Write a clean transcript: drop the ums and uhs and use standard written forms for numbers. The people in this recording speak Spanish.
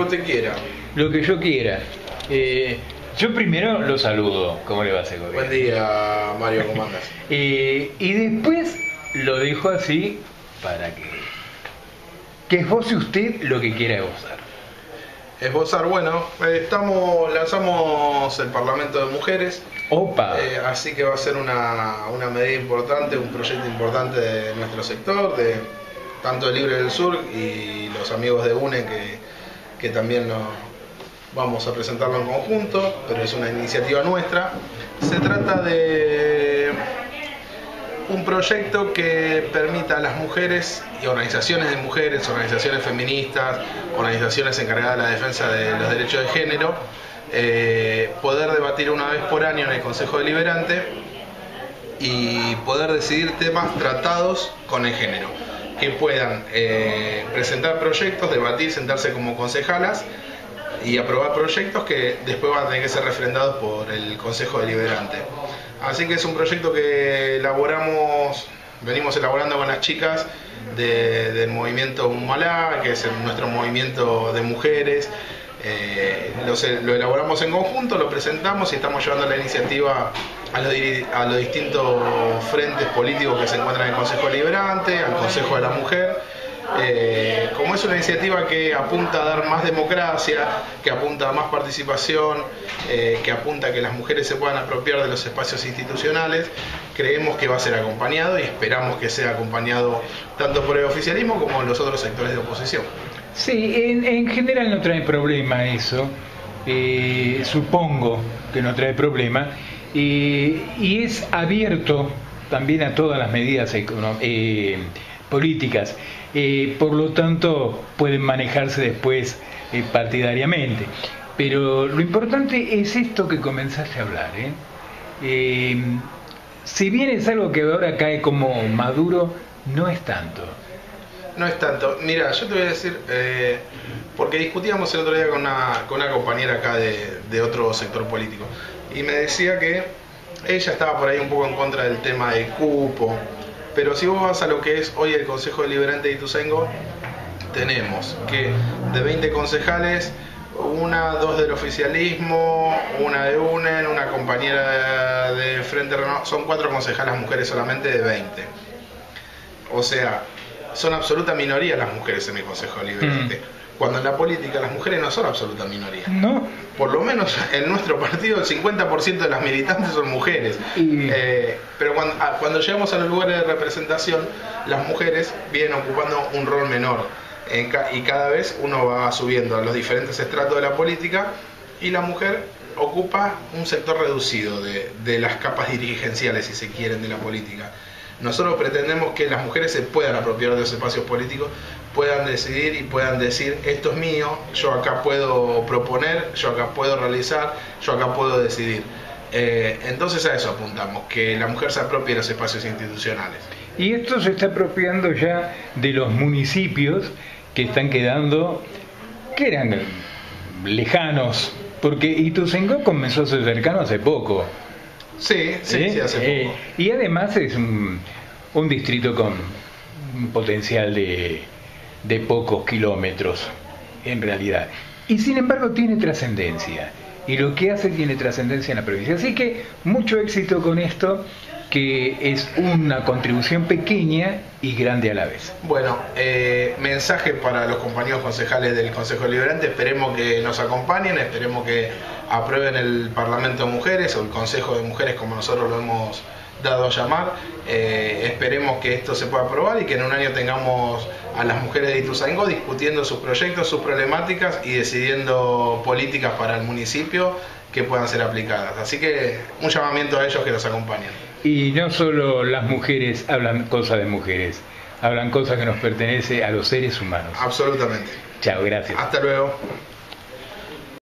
usted quiera. Lo que yo quiera. Yo primero lo saludo. ¿Cómo le va, Segovia? Buen día, Mario, ¿cómo andas? Y después lo dejo así para que esboce usted lo que quiera esbozar. Esbozar, bueno, lanzamos el Parlamento de Mujeres. Opa. Así que va a ser una medida importante, un proyecto importante de nuestro sector, de tanto Libre del Sur y los amigos de UNE que también vamos a presentarlo en conjunto, pero es una iniciativa nuestra. Se trata de un proyecto que permita a las mujeres y organizaciones de mujeres, organizaciones feministas, organizaciones encargadas de la defensa de los derechos de género, poder debatir una vez por año en el Consejo Deliberante y poder decidir temas tratados con el género, que puedan presentar proyectos, debatir, sentarse como concejalas y aprobar proyectos que después van a tener que ser refrendados por el Consejo Deliberante. Así que es un proyecto que venimos elaborando con las chicas del movimiento Humalá, que es nuestro movimiento de mujeres. Lo elaboramos en conjunto, lo presentamos y estamos llevando la iniciativa a los distintos frentes políticos que se encuentran en el Consejo Deliberante, al Consejo de la Mujer. Como es una iniciativa que apunta a dar más democracia, que apunta a más participación, que apunta a que las mujeres se puedan apropiar de los espacios institucionales, creemos que va a ser acompañado y esperamos que sea acompañado tanto por el oficialismo como los otros sectores de oposición. Sí, en general no trae problema eso, supongo que no trae problema, y es abierto también a todas las medidas políticas, por lo tanto pueden manejarse después partidariamente. Pero lo importante es esto que comenzaste a hablar, si bien es algo que ahora cae como maduro, no es tanto. No es tanto. Mira, yo te voy a decir, porque discutíamos el otro día con una compañera acá de otro sector político, y me decía que ella estaba por ahí un poco en contra del tema del cupo, pero si vos vas a lo que es hoy el Consejo Deliberante de Ituzaingó, tenemos que de 20 concejales, dos del oficialismo, una de UNEN, una compañera de Frente Renovado, son 4 concejalas mujeres solamente de 20. O sea, son absoluta minoría las mujeres en el Consejo Deliberante. Cuando en la política las mujeres no son absoluta minoría. No. Por lo menos en nuestro partido el 50% de las militantes son mujeres. Pero cuando llegamos a los lugares de representación, las mujeres vienen ocupando un rol menor. Y cada vez uno va subiendo a los diferentes estratos de la política y la mujer ocupa un sector reducido de las capas dirigenciales, si se quieren, de la política. Nosotros pretendemos que las mujeres se puedan apropiar de los espacios políticos, puedan decidir y puedan decir: esto es mío, yo acá puedo proponer, yo acá puedo realizar, yo acá puedo decidir. Entonces a eso apuntamos, que la mujer se apropie de los espacios institucionales. Y esto se está apropiando ya de los municipios que están quedando, que eran lejanos, porque Ituzaingó comenzó a ser cercano hace poco. Sí, hace poco. Y además es un distrito con un potencial de pocos kilómetros, en realidad. Y sin embargo tiene trascendencia. Y lo que hace tiene trascendencia en la provincia. Así que mucho éxito con esto, que es una contribución pequeña y grande a la vez. Bueno, mensaje para los compañeros concejales del Consejo Deliberante: esperemos que nos acompañen, esperemos que aprueben el Parlamento de Mujeres o el Consejo de Mujeres, como nosotros lo hemos dado a llamar. Esperemos que esto se pueda aprobar y que en un año tengamos a las mujeres de Ituzaingó discutiendo sus proyectos, sus problemáticas y decidiendo políticas para el municipio que puedan ser aplicadas. Así que un llamamiento a ellos que nos acompañen. Y no solo las mujeres hablan cosas de mujeres, hablan cosas que nos pertenecen a los seres humanos. Absolutamente. Chao, gracias. Hasta luego.